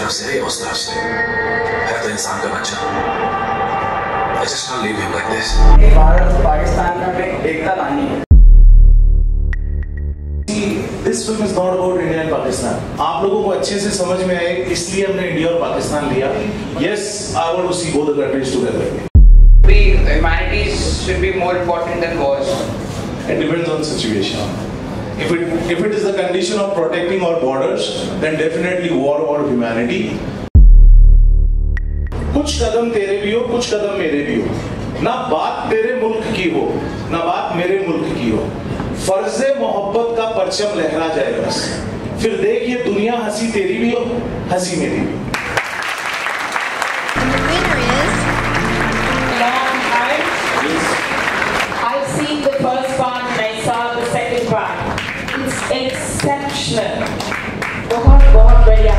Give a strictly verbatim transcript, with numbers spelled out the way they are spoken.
तरफ से है, उस तरफ से है तो इंसान का बच्चा। I just not leave him like this. Bharat और पाकिस्तान में एकता लानी है। This film is not about India and Pakistan. आप लोगों को अच्छे से समझ में आए, इसलिए हमने इंडिया और पाकिस्तान लिया। Yes, I want to see both the countries together. We humanities should be more important than wars. It depends on situation. If it if it is the condition of protecting our borders, then definitely war or humanity. कुछ कदम तेरे भी हो, कुछ कदम मेरे भी हो। ना बात तेरे मुल्क की हो, ना बात मेरे मुल्क की हो। फर्ज़े मोहब्बत का परचम लहरा जाए बस। फिर देख ये दुनिया हंसी तेरी भी हो, हंसी मेरी भी। The winner is Lomharsh. I've seen the first part and I saw the second part. It's exceptional. बहुत बहुत बढ़िया।